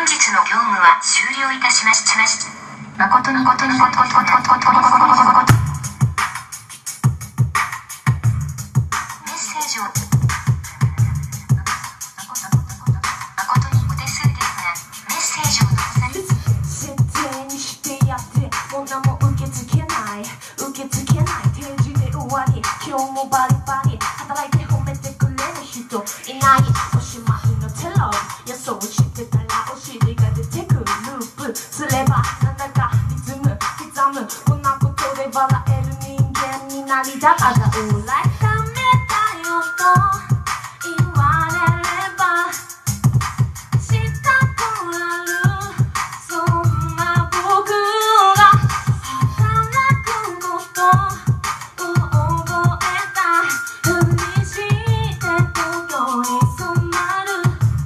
本日の業務は終了いたしました。誠に誠に誠に誠に誠に誠に誠に誠にメッセージを誠にお手数ですが、メッセージを設定にしてやっても何も受け付けない定時で終わり、今日もバリバリ働いて褒めてくれる人いない。おしまいのテロ予想してたらお尻が出てくる。ループすればなんだかリズム刻む。こんなことで笑える人間になりたかった。うらいダメだよと言われればしたくなる。そんな僕が働くことを覚えたふりして東京に染まる。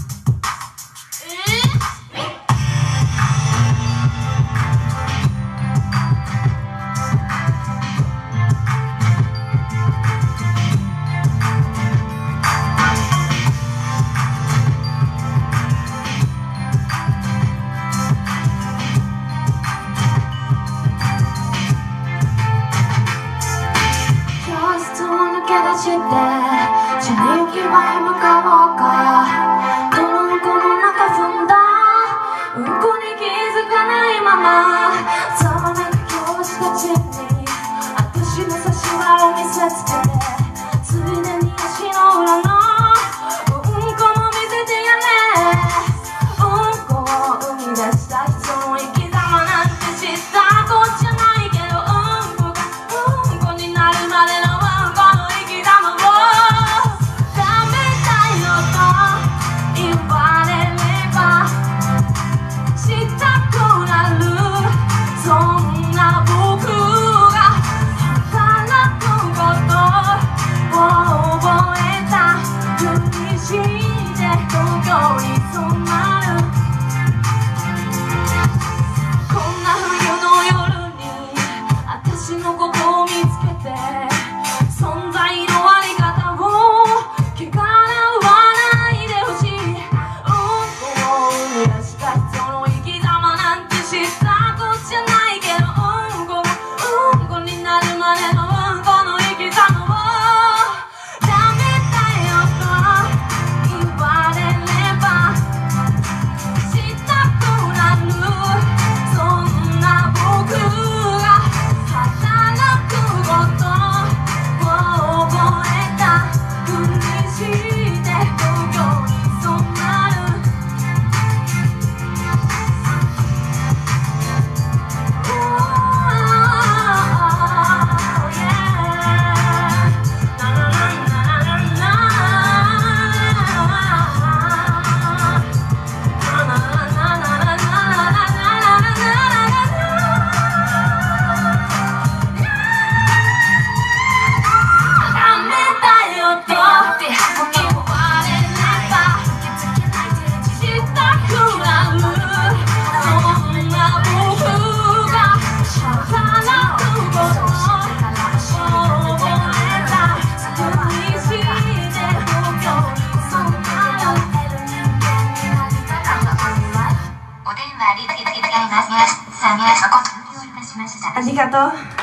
教室を抜け出して地に行き場へ向かおうか。このうんこの中踏んだうんこに気づかないままざわめく教師たちに私の差し歯を見せつけ、ついでに足の裏のうんこも見せてやれ。うんこを生み出した人の生き様なんて知ったこっちゃないけど、うんこがうんこになるまでのうんこの生き様をダメだよと言われればしたくなる。そんな僕が働くことを覚えたふりして東京に染まる。こんな冬の夜に私のことを見つけて存在のあり方を汚らわないでほしい。うんこを生み出した人の生き様なんて知ったこっちゃないけど、うんこがうんこになるまでのうんこの生き様をダメだよと言われればしたくなる。そんな僕が働くことを覚えたふりして東京に染まる。ダメだよと言われればしたくなる。そんな僕が働くことを覚えたふりして東京に染まる。 お電話ありがとうございます。誠に終了いたしました。 ありがとう。